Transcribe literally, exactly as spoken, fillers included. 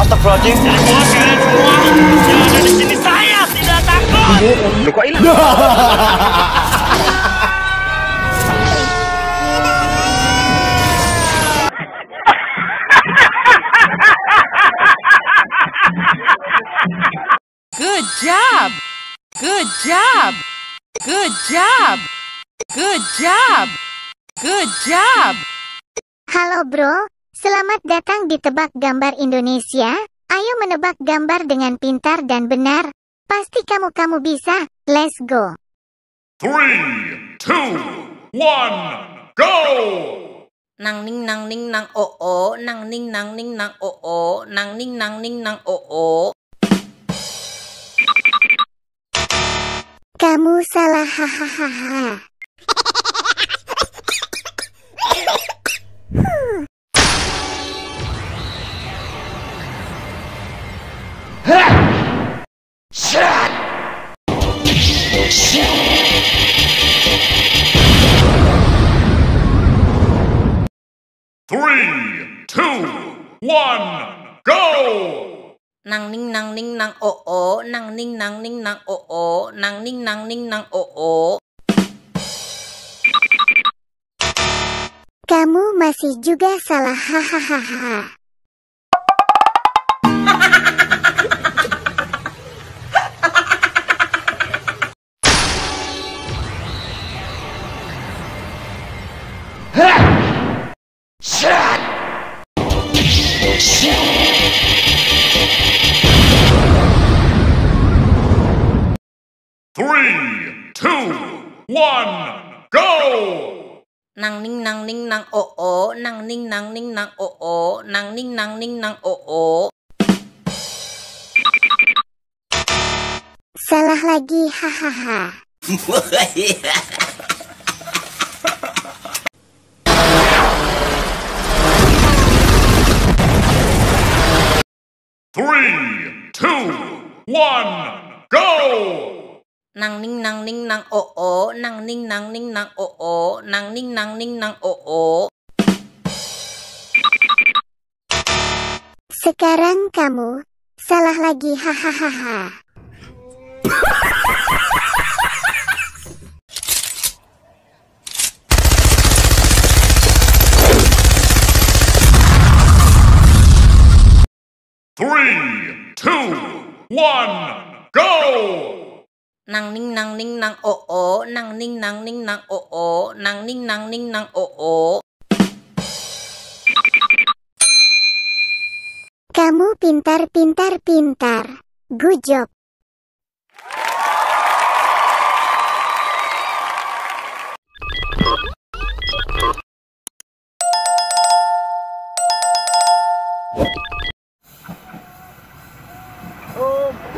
Astagfirullahaladzim. Semua kalian semua yang ada di sini saya tidak takut. Lu kok hilang? Good job. Good job. Good job. Good job. Good job. Halo bro, selamat datang di Tebak Gambar Indonesia. Ayo menebak gambar dengan pintar dan benar. Pasti kamu-kamu bisa. Let's go. Three, two, one, go! Nang ning nang ning nang o o, nang ning nang ning nang o o, nang ning nang ning nang o o. Kamu salah, hahaha. Three, two, one, go! Nang ning nang ning nang o o, nang ning nang ning nang o o, nang ning nang ning nang o o. Kamu masih juga salah, hahaha. Three, two, one, go! Nang ning nang ning nang o o, nang ning nang ning nang o o, nang ning nang ning nang o o. Salah lagi, hahaha. Three, two, one, go! Nang ning nang ning nang o o, nang ning nang ning nang o o, nang ning nang ning nang o o. Sekarang kamu salah lagi, hahaha. Three, two, one, go! Nang ning nang ning nang o o, nang ning nang ning nang o o, nang ning nang ning nang o o. Kamu pintar, pintar, pintar. Good job. Oh,